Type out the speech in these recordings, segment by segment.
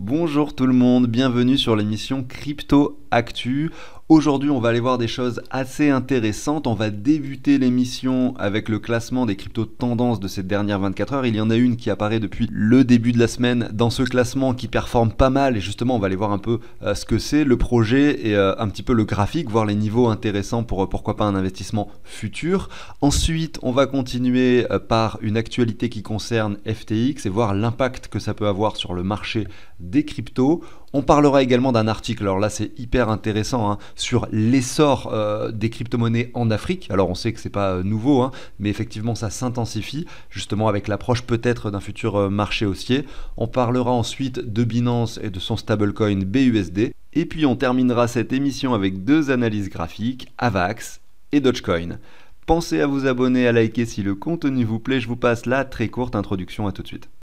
Bonjour tout le monde, bienvenue sur l'émission Crypto Actu. Aujourd'hui, on va aller voir des choses assez intéressantes. On va débuter l'émission avec le classement des cryptos tendances de ces dernières 24 heures. Il y en a une qui apparaît depuis le début de la semaine dans ce classement qui performe pas mal. Et justement, on va aller voir un peu ce que c'est, le projet et un petit peu le graphique, voir les niveaux intéressants pour pourquoi pas un investissement futur. Ensuite, on va continuer par une actualité qui concerne FTX et voir l'impact que ça peut avoir sur le marché des cryptos. On parlera également d'un article, alors là c'est hyper intéressant, sur l'essor des crypto-monnaies en Afrique. Alors on sait que c'est pas nouveau, mais effectivement ça s'intensifie, justement avec l'approche peut-être d'un futur marché haussier. On parlera ensuite de Binance et de son stablecoin BUSD. Et puis on terminera cette émission avec deux analyses graphiques, AVAX et Dogecoin. Pensez à vous abonner, à liker si le contenu vous plaît. Je vous passe la très courte introduction, à tout de suite.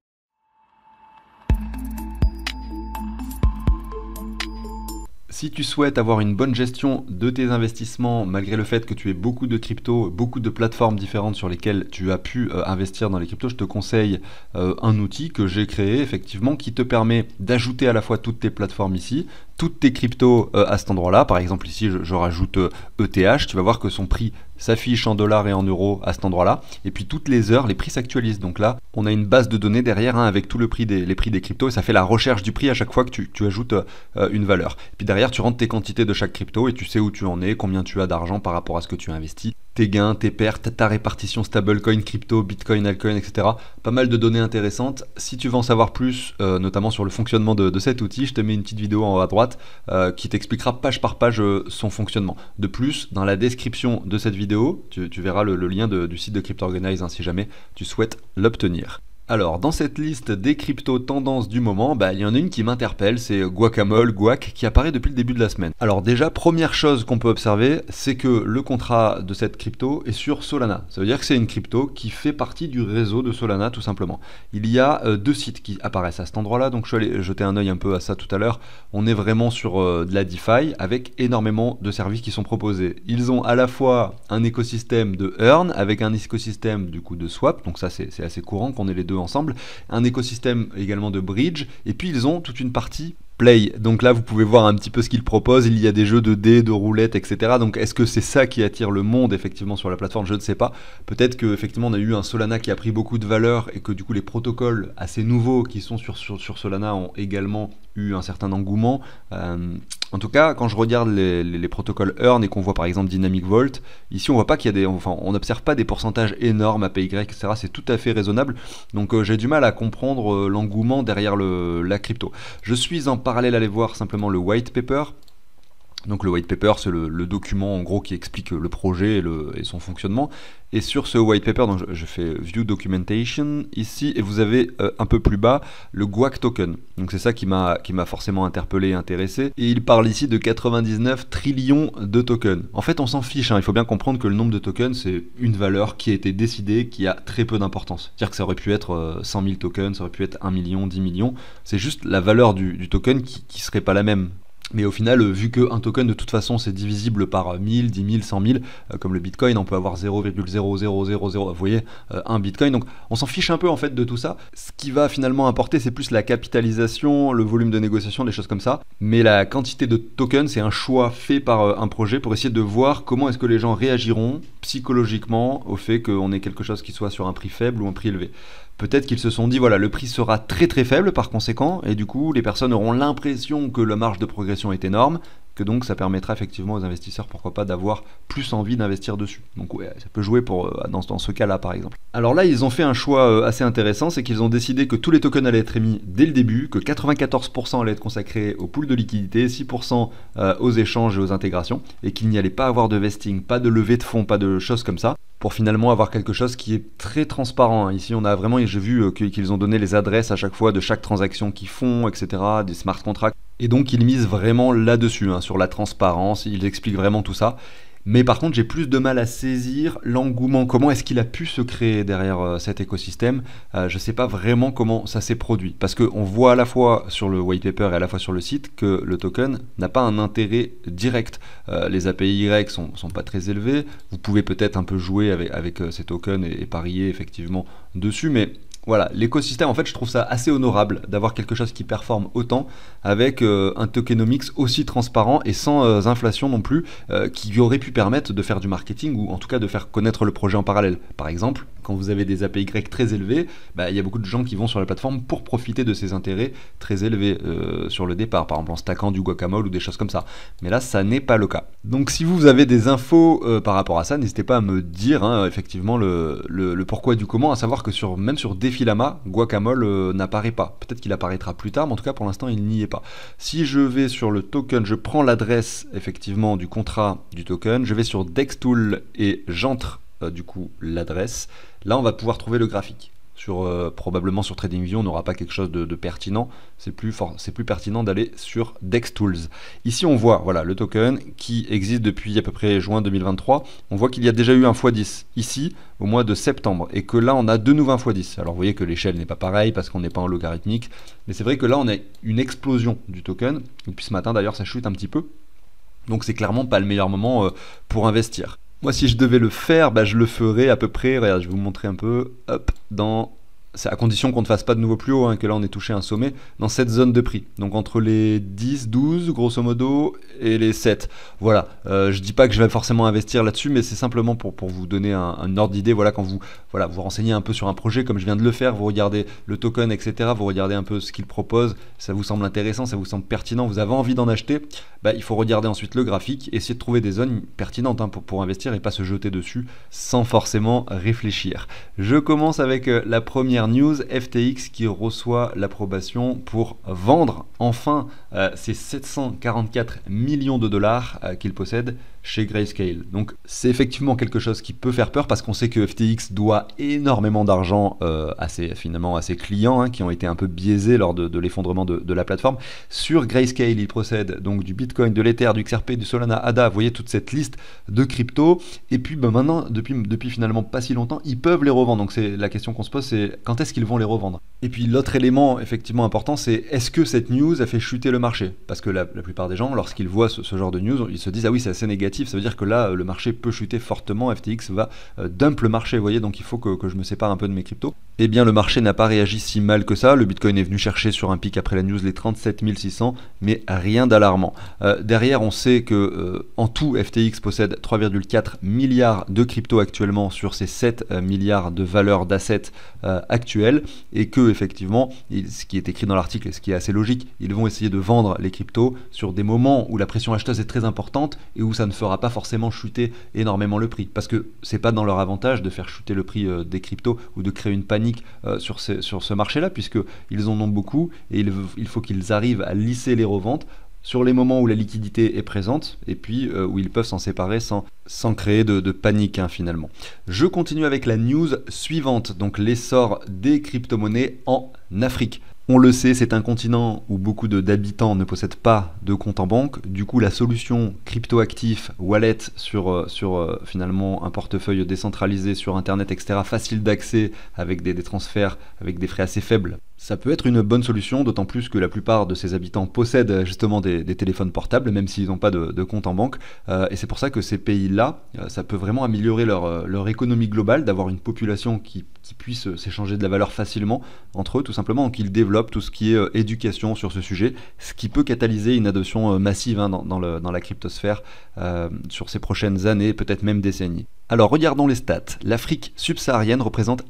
Si tu souhaites avoir une bonne gestion de tes investissements, malgré le fait que tu aies beaucoup de cryptos, beaucoup de plateformes différentes sur lesquelles tu as pu investir dans les cryptos, je te conseille un outil que j'ai créé effectivement qui te permet d'ajouter à la fois toutes tes plateformes ici, toutes tes cryptos à cet endroit-là. Par exemple ici je rajoute ETH, tu vas voir que son prix s'affiche en dollars et en euros à cet endroit-là. Et puis toutes les heures, les prix s'actualisent. Donc là, on a une base de données derrière avec tout les prix des cryptos et ça fait la recherche du prix à chaque fois que tu ajoutes une valeur. Et puis derrière, tu rentres tes quantités de chaque crypto et tu sais où tu en es, combien tu as d'argent par rapport à ce que tu as investi, tes gains, tes pertes, ta répartition stablecoin, crypto, bitcoin, altcoin, etc. Pas mal de données intéressantes. Si tu veux en savoir plus, notamment sur le fonctionnement de cet outil, je te mets une petite vidéo en haut à droite qui t'expliquera page par page son fonctionnement. De plus, dans la description de cette vidéo, tu verras le lien du site de CryptoOrganize si jamais tu souhaites l'obtenir. Alors, dans cette liste des cryptos tendances du moment, il y en a une qui m'interpelle, c'est Guacamole, Guac, qui apparaît depuis le début de la semaine. Alors déjà, première chose qu'on peut observer, c'est que le contrat de cette crypto est sur Solana. Ça veut dire que c'est une crypto qui fait partie du réseau de Solana, tout simplement. Il y a deux sites qui apparaissent à cet endroit-là, donc je suis allé jeter un œil un peu à ça tout à l'heure. On est vraiment sur de la DeFi, avec énormément de services qui sont proposés. Ils ont à la fois un écosystème de Earn, avec un écosystème du coup de Swap, donc ça c'est assez courant qu'on ait les deux ensemble, un écosystème également de bridge, et puis ils ont toute une partie Play. Donc là vous pouvez voir un petit peu ce qu'ils proposent, il y a des jeux de dés, de roulettes, etc. Donc est-ce que c'est ça qui attire le monde effectivement sur la plateforme? Je ne sais pas. Peut-être qu'effectivement on a eu un Solana qui a pris beaucoup de valeur et que du coup les protocoles assez nouveaux qui sont sur Solana ont également eu un certain engouement. En tout cas, quand je regarde les protocoles Earn et qu'on voit par exemple Dynamic Vault, ici on voit pas qu'il y a on n'observe pas des pourcentages énormes à PY, etc. C'est tout à fait raisonnable. Donc j'ai du mal à comprendre l'engouement derrière la crypto. Je suis en parallèle aller voir simplement le white paper. Donc le white paper, c'est le document en gros qui explique le projet et son fonctionnement. Et sur ce white paper, donc je fais View Documentation ici, et vous avez un peu plus bas le Guac Token. Donc c'est ça qui m'a forcément interpellé et intéressé. Et il parle ici de 99 trillions de tokens. En fait, on s'en fiche, il faut bien comprendre que le nombre de tokens, c'est une valeur qui a été décidée, qui a très peu d'importance. C'est-à-dire que ça aurait pu être 100 000 tokens, ça aurait pu être 1 million, 10 millions. C'est juste la valeur du token qui serait pas la même. Mais au final, vu qu'un token de toute façon c'est divisible par 1000, 10 000, 100 000, comme le Bitcoin, on peut avoir 0,0000, vous voyez, un Bitcoin. Donc on s'en fiche un peu en fait de tout ça. Ce qui va finalement importer, c'est plus la capitalisation, le volume de négociation, des choses comme ça. Mais la quantité de tokens, c'est un choix fait par un projet pour essayer de voir comment est-ce que les gens réagiront psychologiquement au fait qu'on ait quelque chose qui soit sur un prix faible ou un prix élevé. Peut-être qu'ils se sont dit, voilà, le prix sera très très faible par conséquent, et du coup, les personnes auront l'impression que la marge de progression est énorme, que donc ça permettra effectivement aux investisseurs, pourquoi pas, d'avoir plus envie d'investir dessus. Donc ouais, ça peut jouer dans ce cas-là par exemple. Alors là, ils ont fait un choix assez intéressant, c'est qu'ils ont décidé que tous les tokens allaient être émis dès le début, que 94% allaient être consacrés au pool de liquidité, 6% aux échanges et aux intégrations, et qu'il n'y allait pas avoir de vesting, pas de levée de fonds, pas de choses comme ça, pour finalement avoir quelque chose qui est très transparent. Ici, on a vraiment, j'ai vu qu'ils ont donné les adresses à chaque fois de chaque transaction qu'ils font, etc., des smart contracts. Et donc, ils misent vraiment là-dessus, sur la transparence, ils expliquent vraiment tout ça. Mais par contre, j'ai plus de mal à saisir l'engouement. Comment est-ce qu'il a pu se créer derrière cet écosystème? Je ne sais pas vraiment comment ça s'est produit. Parce qu'on voit à la fois sur le white paper et à la fois sur le site que le token n'a pas un intérêt direct. Les API sont pas très élevés. Vous pouvez peut-être un peu jouer avec ces tokens et parier effectivement dessus, mais Voilà, l'écosystème, en fait, je trouve ça assez honorable d'avoir quelque chose qui performe autant avec un tokenomics aussi transparent et sans inflation non plus, qui aurait pu permettre de faire du marketing ou en tout cas de faire connaître le projet en parallèle. Par exemple, quand vous avez des APY très élevés, bah, il y a beaucoup de gens qui vont sur la plateforme pour profiter de ces intérêts très élevés sur le départ, par exemple en stackant du guacamole ou des choses comme ça. Mais là, ça n'est pas le cas. Donc si vous avez des infos par rapport à ça, n'hésitez pas à me dire effectivement le pourquoi du comment, à savoir que même sur Defilama, guacamole n'apparaît pas. Peut-être qu'il apparaîtra plus tard, mais en tout cas pour l'instant il n'y est pas. Si je vais sur le token, je prends l'adresse effectivement du contrat du token, je vais sur Dextool et j'entre du coup l'adresse. Là on va pouvoir trouver le graphique. Probablement sur TradingView on n'aura pas quelque chose de pertinent, c'est plus pertinent d'aller sur DexTools. Ici on voit voilà, le token qui existe depuis à peu près juin 2023, on voit qu'il y a déjà eu un x10 ici au mois de septembre et que là on a de nouveau un x10. Alors vous voyez que l'échelle n'est pas pareille parce qu'on n'est pas en logarithmique, mais c'est vrai que là on a une explosion du token, depuis ce matin d'ailleurs ça chute un petit peu, donc c'est clairement pas le meilleur moment pour investir. Moi, si je devais le faire, bah, je le ferais à peu près, regarde, je vais vous montrer un peu, hop, c'est à condition qu'on ne fasse pas de nouveau plus haut, que là on ait touché un sommet, dans cette zone de prix. Donc entre les 10, 12 grosso modo et les 7. Voilà, je dis pas que je vais forcément investir là-dessus, mais c'est simplement pour vous donner un ordre d'idée. Voilà, quand vous renseignez un peu sur un projet comme je viens de le faire, vous regardez le token, etc. Vous regardez un peu ce qu'il propose, ça vous semble intéressant, ça vous semble pertinent, vous avez envie d'en acheter, bah, il faut regarder ensuite le graphique, essayer de trouver des zones pertinentes pour investir et pas se jeter dessus sans forcément réfléchir. Je commence avec la première news, FTX qui reçoit l'approbation pour vendre enfin ces 744 millions de dollars qu'il possède chez Grayscale. Donc c'est effectivement quelque chose qui peut faire peur parce qu'on sait que FTX doit énormément d'argent à ses clients qui ont été un peu biaisés lors de l'effondrement de la plateforme. Sur Grayscale, il possède donc du Bitcoin, de l'Ether, du XRP, du Solana, ADA, vous voyez toute cette liste de crypto. Et puis maintenant, depuis finalement pas si longtemps, ils peuvent les revendre. Donc c'est la question qu'on se pose, c'est quand est-ce qu'ils vont les revendre? Et puis l'autre élément effectivement important, c'est est-ce que cette news a fait chuter le marché? Parce que la plupart des gens, lorsqu'ils voient ce genre de news, ils se disent ah oui c'est assez négatif, ça veut dire que là le marché peut chuter fortement, FTX va dump le marché, vous voyez, donc il faut que je me sépare un peu de mes cryptos. Eh bien le marché n'a pas réagi si mal que ça, le Bitcoin est venu chercher sur un pic après la news les 37 600, mais rien d'alarmant. Derrière on sait que en tout FTX possède 3,4 milliards de cryptos actuellement sur ces 7 milliards de valeur d'assets actuels, et que effectivement, ce qui est écrit dans l'article et ce qui est assez logique, ils vont essayer de vendre les cryptos sur des moments où la pression acheteuse est très importante et où ça ne fera pas forcément chuter énormément le prix, parce que c'est pas dans leur avantage de faire chuter le prix des cryptos ou de créer une panique sur ce marché-là, puisque ils en ont beaucoup et il faut qu'ils arrivent à lisser les reventes sur les moments où la liquidité est présente et puis où ils peuvent s'en séparer sans créer de panique finalement. Je continue avec la news suivante, donc l'essor des crypto-monnaies en Afrique. On le sait, c'est un continent où beaucoup d'habitants ne possèdent pas de compte en banque. Du coup, la solution crypto-actif, wallet sur finalement un portefeuille décentralisé sur Internet, etc., facile d'accès avec des transferts, avec des frais assez faibles, ça peut être une bonne solution, d'autant plus que la plupart de ces habitants possèdent justement des téléphones portables, même s'ils n'ont pas de compte en banque. Et c'est pour ça que ces pays-là, ça peut vraiment améliorer leur économie globale, d'avoir une population qui puisse s'échanger de la valeur facilement entre eux, tout simplement, qu'ils développent tout ce qui est éducation sur ce sujet, ce qui peut catalyser une adoption massive dans la cryptosphère sur ces prochaines années, peut-être même décennies. Alors regardons les stats. L'Afrique subsaharienne représente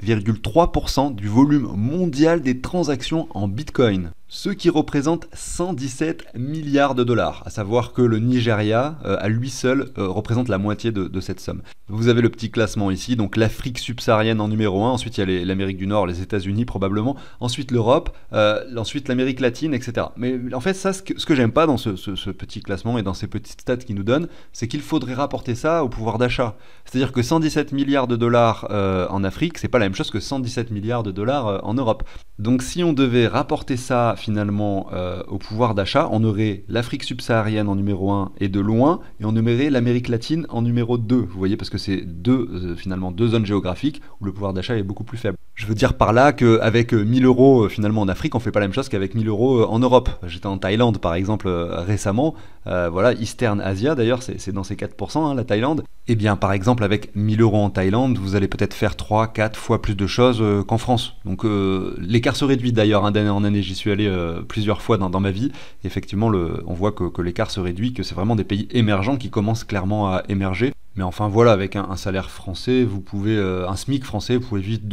9,3% du volume mondial des transactions en Bitcoin, ce qui représente 117 milliards de dollars. À savoir que le Nigeria, à lui seul, représente la moitié de cette somme. Vous avez le petit classement ici, donc l'Afrique subsaharienne en numéro 1, ensuite il y a l'Amérique du Nord, les États-Unis probablement, ensuite l'Europe, ensuite l'Amérique latine, etc. Mais en fait, ça, ce que j'aime pas dans ce petit classement et dans ces petites stats qu'ils nous donnent, c'est qu'il faudrait rapporter ça au pouvoir d'achat. C'est-à-dire que 117 milliards de dollars en Afrique, c'est pas la même chose que 117 milliards de dollars en Europe. Donc si on devait rapporter ça finalement au pouvoir d'achat, on aurait l'Afrique subsaharienne en numéro 1 et de loin, et on aurait l'Amérique latine en numéro 2. Vous voyez, parce que c'est finalement deux zones géographiques où le pouvoir d'achat est beaucoup plus faible. Je veux dire par là qu'avec 1000 euros finalement en Afrique, on fait pas la même chose qu'avec 1000 euros en Europe. J'étais en Thaïlande par exemple récemment, voilà, Eastern Asia d'ailleurs, c'est dans ces 4%, hein, la Thaïlande. Eh bien par exemple avec 1000 euros en Thaïlande, vous allez peut-être faire 3, 4 fois plus de choses qu'en France. Donc l'écart se réduit d'ailleurs, hein, d'année en année, j'y suis allé plusieurs fois dans ma vie. Effectivement, on voit que l'écart se réduit, que c'est vraiment des pays émergents qui commencent clairement à émerger. Mais enfin voilà, avec un salaire français, vous pouvez, un SMIC français, vous pouvez vivre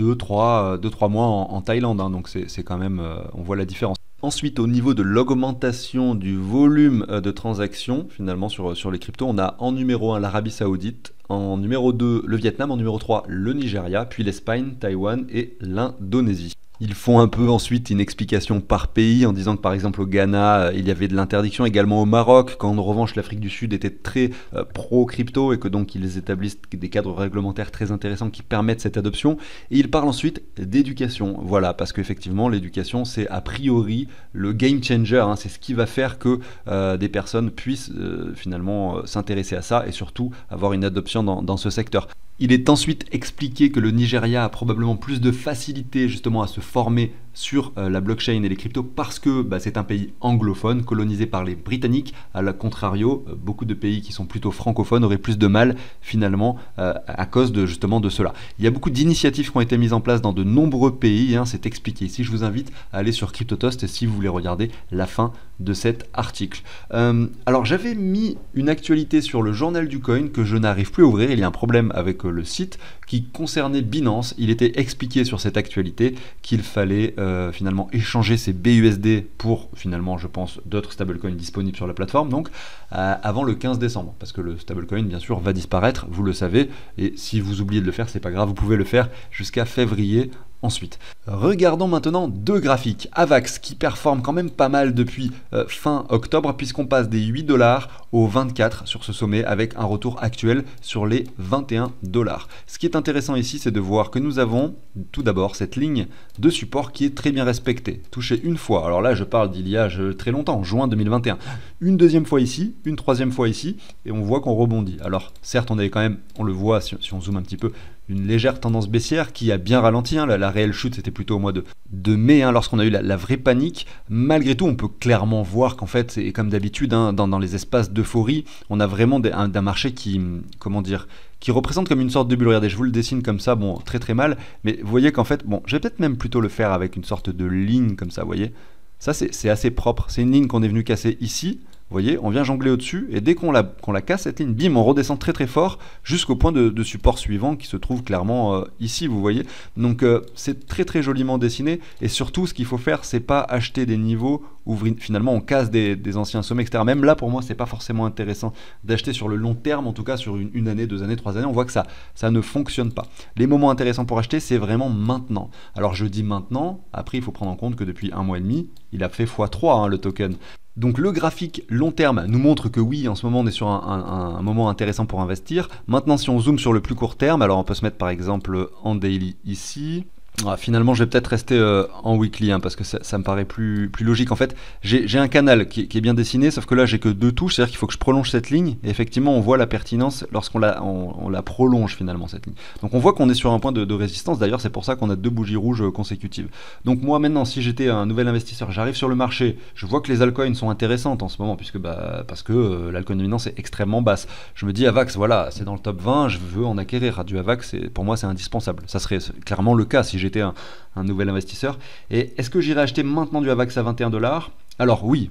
2-3 mois en Thaïlande, hein, donc c'est quand même, on voit la différence. Ensuite, au niveau de l'augmentation du volume de transactions, finalement sur les cryptos, on a en numéro 1 l'Arabie Saoudite, en numéro 2 le Vietnam, en numéro 3 le Nigeria, puis l'Espagne, Taïwan et l'Indonésie. Ils font un peu ensuite une explication par pays en disant que par exemple au Ghana, il y avait de l'interdiction, également au Maroc, quand en revanche l'Afrique du Sud était très pro-crypto et que donc ils établissent des cadres réglementaires très intéressants qui permettent cette adoption. Et ils parlent ensuite d'éducation, voilà, parce qu'effectivement l'éducation c'est a priori le game changer, hein, c'est ce qui va faire que des personnes puissent finalement s'intéresser à ça et surtout avoir une adoption dans ce secteur. Il est ensuite expliqué que le Nigeria a probablement plus de facilité justement à se former sur la blockchain et les cryptos parce que c'est un pays anglophone colonisé par les Britanniques. À la contrario, beaucoup de pays qui sont plutôt francophones auraient plus de mal finalement à cause justement de cela. Il y a beaucoup d'initiatives qui ont été mises en place dans de nombreux pays, hein, c'est expliqué. Ici, je vous invite à aller sur CryptoToast si vous voulez regarder la fin de cet article. Alors j'avais mis une actualité sur le journal du coin que je n'arrive plus à ouvrir, il y a un problème avec le site qui concernait Binance. Il était expliqué sur cette actualité qu'il fallait finalement échanger ses BUSD pour finalement je pense d'autres stablecoins disponibles sur la plateforme, donc avant le 15 décembre, parce que le stablecoin bien sûr va disparaître, vous le savez, et si vous oubliez de le faire c'est pas grave, vous pouvez le faire jusqu'à février. Ensuite, regardons maintenant deux graphiques. AVAX qui performe quand même pas mal depuis fin octobre puisqu'on passe des 8 $ aux 24 sur ce sommet avec un retour actuel sur les 21 $. Ce qui est intéressant ici, c'est de voir que nous avons tout d'abord cette ligne de support qui est très bien respectée. Touchée une fois, alors là je parle d'il y a très longtemps, juin 2021. Une deuxième fois ici, une troisième fois ici, et on voit qu'on rebondit. Alors certes on avait quand même, on le voit si on zoome un petit peu, une légère tendance baissière qui a bien ralenti, hein. La réelle chute c'était plutôt au mois de mai, hein, lorsqu'on a eu la vraie panique. Malgré tout on peut clairement voir qu'en fait, et comme d'habitude, hein, dans les espaces d'euphorie, on a vraiment un marché qui, comment dire, qui représente comme une sorte de bulle. Regardez, je vous le dessine comme ça, bon, très très mal, mais vous voyez qu'en fait, bon, je vais peut-être même plutôt le faire avec une sorte de ligne comme ça, vous voyez. Ça c'est assez propre, c'est une ligne qu'on est venu casser ici. Vous voyez, on vient jongler au-dessus et dès qu'on la casse, cette ligne, bim, on redescend très très fort jusqu'au point de support suivant qui se trouve clairement ici, vous voyez. Donc c'est très très joliment dessiné et surtout ce qu'il faut faire, c'est pas acheter des niveaux où finalement on casse des anciens sommets, etc. Même là, pour moi, c'est pas forcément intéressant d'acheter sur le long terme, en tout cas sur une année, 2 années, 3 années, on voit que ça ne fonctionne pas. Les moments intéressants pour acheter, c'est vraiment maintenant. Alors je dis maintenant, après il faut prendre en compte que depuis 1 mois et demi, il a fait x3 hein, le token. Donc le graphique long terme nous montre que oui, en ce moment on est sur un moment intéressant pour investir. Maintenant si on zoome sur le plus court terme, alors on peut se mettre par exemple en daily ici. Finalement je vais peut-être rester en weekly hein, parce que ça me paraît plus logique. En fait j'ai un canal qui est bien dessiné, sauf que là j'ai que 2 touches, c'est à dire qu'il faut que je prolonge cette ligne et effectivement on voit la pertinence lorsqu'on la prolonge finalement cette ligne. Donc on voit qu'on est sur un point de résistance, d'ailleurs c'est pour ça qu'on a 2 bougies rouges consécutives. Donc moi maintenant si j'étais un nouvel investisseur, j'arrive sur le marché, je vois que les altcoins sont intéressantes en ce moment puisque parce que l'altcoin dominance est extrêmement basse. Je me dis AVAX, voilà, c'est dans le top 20, je veux en acquérir du AVAX, pour moi c'est indispensable. Ça serait clairement le cas si j'étais un nouvel investisseur. Et est-ce que j'irai acheter maintenant du AVAX à 21 $? Alors oui,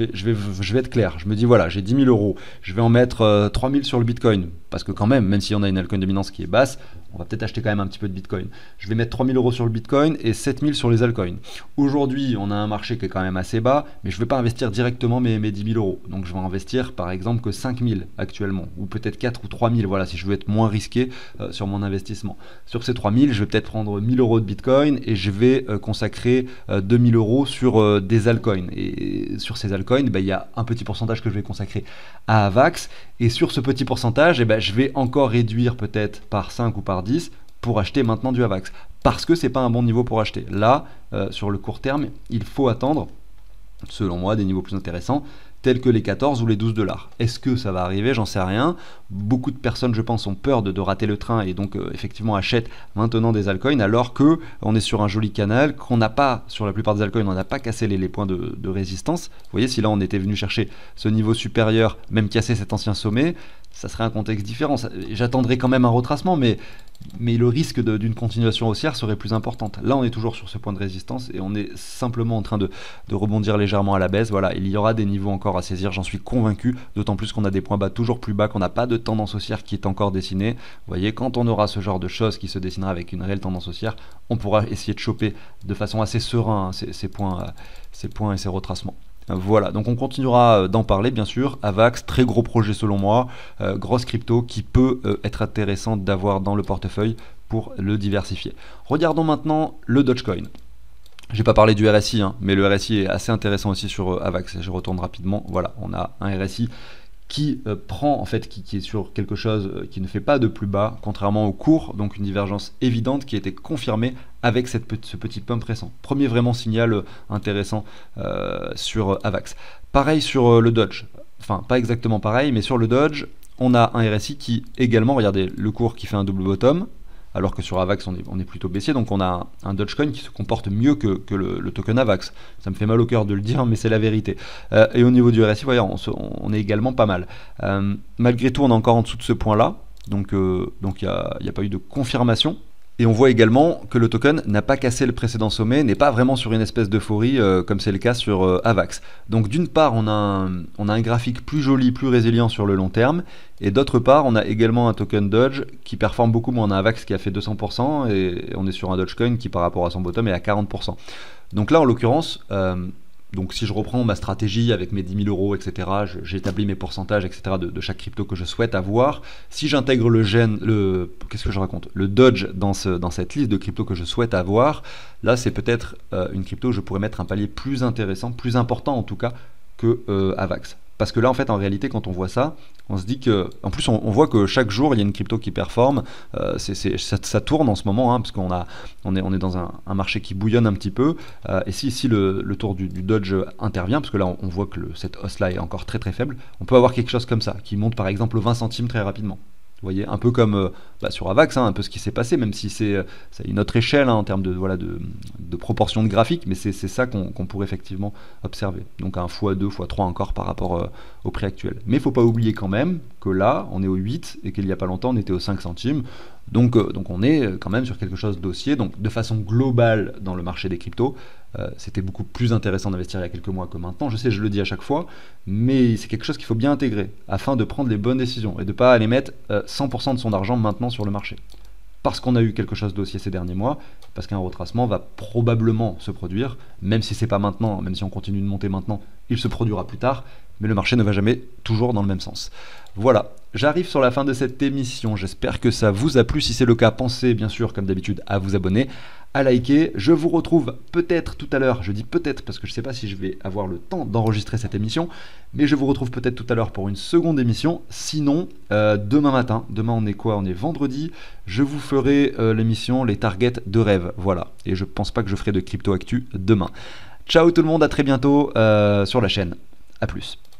je vais être clair. Je me dis voilà, j'ai 10 000 euros, je vais en mettre 3 000 sur le Bitcoin. Parce que quand même si on a une altcoin dominance qui est basse, on va peut-être acheter quand même un petit peu de Bitcoin. Je vais mettre 3 000 euros sur le Bitcoin et 7 000 sur les altcoins. Aujourd'hui, on a un marché qui est quand même assez bas, mais je ne vais pas investir directement mes 10 000 euros. Donc je vais investir par exemple que 5 000 actuellement, ou peut-être 4 ou 3 000, voilà, si je veux être moins risqué sur mon investissement. Sur ces 3 000, je vais peut-être prendre 1 000 euros de Bitcoin et je vais consacrer 2 000 euros sur des altcoins. Et sur ces altcoins, il y a un petit pourcentage que je vais consacrer à AVAX. Et sur ce petit pourcentage, je vais encore réduire peut-être par 5 ou par 10 pour acheter maintenant du AVAX. Parce que c'est pas un bon niveau pour acheter. Là, sur le court terme, il faut attendre, selon moi, des niveaux plus intéressants. tels que les 14 ou les 12 dollars. Est-ce que ça va arriver? J'en sais rien. Beaucoup de personnes, je pense, ont peur de rater le train et donc effectivement achètent maintenant des altcoins alors que on est sur un joli canal, qu'on n'a pas, sur la plupart des altcoins, on n'a pas cassé les points de résistance. Vous voyez, si là on était venu chercher ce niveau supérieur, même casser cet ancien sommet, ça serait un contexte différent. J'attendrais quand même un retracement, mais le risque d'une continuation haussière serait plus importante. Là, on est toujours sur ce point de résistance et on est simplement en train de rebondir légèrement à la baisse. Voilà, il y aura des niveaux encore à saisir, j'en suis convaincu, d'autant plus qu'on a des points bas toujours plus bas, qu'on n'a pas de tendance haussière qui est encore dessinée. Vous voyez, quand on aura ce genre de choses qui se dessinera avec une réelle tendance haussière, on pourra essayer de choper de façon assez serein ces points et ces retracements. Voilà, donc on continuera d'en parler bien sûr. Avax, très gros projet selon moi, grosse crypto qui peut être intéressante d'avoir dans le portefeuille pour le diversifier. Regardons maintenant le Dogecoin. J'ai pas parlé du RSI, mais le RSI est assez intéressant aussi sur Avax. Je retourne rapidement. Voilà, on a un RSI qui prend en fait, qui est sur quelque chose qui ne fait pas de plus bas, contrairement au cours, donc une divergence évidente qui a été confirmée avec ce petit pump récent. Premier vraiment signal intéressant sur Avax. Pareil sur le Doge, enfin pas exactement pareil, mais sur le Doge, on a un RSI qui également, regardez, le cours qui fait un double bottom, alors que sur Avax on est plutôt baissier, donc on a un Dogecoin qui se comporte mieux que le token Avax. Ça me fait mal au cœur de le dire, mais c'est la vérité. Et au niveau du RSI, voyez, on est également pas mal. Malgré tout, on est encore en dessous de ce point-là, donc il n'y a pas eu de confirmation. Et on voit également que le token n'a pas cassé le précédent sommet, n'est pas vraiment sur une espèce d'euphorie comme c'est le cas sur Avax. Donc d'une part, on a un graphique plus joli, plus résilient sur le long terme, et d'autre part, on a également un token Doge qui performe beaucoup moins. On a un Avax qui a fait 200%, et on est sur un Dogecoin qui par rapport à son bottom est à 40%. Donc là, en l'occurrence, donc si je reprends ma stratégie avec mes 10 000 euros, etc., j'établis mes pourcentages, etc., de chaque crypto que je souhaite avoir. Si j'intègre qu'est-ce que je raconte, le Doge dans cette liste de cryptos que je souhaite avoir, là c'est peut-être une crypto où je pourrais mettre un palier plus intéressant, plus important en tout cas que Avax. Parce que là, en fait, en réalité, quand on voit ça, on se dit que... En plus, on voit que chaque jour, il y a une crypto qui performe. Ça tourne en ce moment, parce qu'on est dans un marché qui bouillonne un petit peu. Et si le tour du Doge intervient, parce que là, on voit que cette hausse-là est encore très très faible, on peut avoir quelque chose comme ça, qui monte par exemple aux 20 centimes très rapidement. Vous voyez, un peu comme sur Avax, un peu ce qui s'est passé, même si c'est une autre échelle en termes de proportion de graphique, mais c'est ça qu'on pourrait effectivement observer. Donc un x2, x3 encore par rapport au prix actuel. Mais il ne faut pas oublier quand même que là, on est au 8 et qu'il n'y a pas longtemps, on était aux 5 centimes. Donc on est quand même sur quelque chose d'haussier. Donc de façon globale dans le marché des cryptos, c'était beaucoup plus intéressant d'investir il y a quelques mois que maintenant. Je sais, je le dis à chaque fois, mais c'est quelque chose qu'il faut bien intégrer afin de prendre les bonnes décisions et de ne pas aller mettre 100% de son argent maintenant sur le marché. Parce qu'on a eu quelque chose d'haussier ces derniers mois, parce qu'un retracement va probablement se produire, même si c'est pas maintenant, même si on continue de monter maintenant, il se produira plus tard, mais le marché ne va jamais toujours dans le même sens. Voilà, j'arrive sur la fin de cette émission, j'espère que ça vous a plu. Si c'est le cas, pensez bien sûr comme d'habitude à vous abonner, à liker. Je vous retrouve peut-être tout à l'heure, je dis peut-être parce que je ne sais pas si je vais avoir le temps d'enregistrer cette émission, mais je vous retrouve peut-être tout à l'heure pour une seconde émission. Sinon, demain matin, demain on est quoi? On est vendredi, je vous ferai l'émission Les Targets de rêve, voilà. Et je pense pas que je ferai de crypto actu demain. Ciao tout le monde, à très bientôt sur la chaîne. A plus.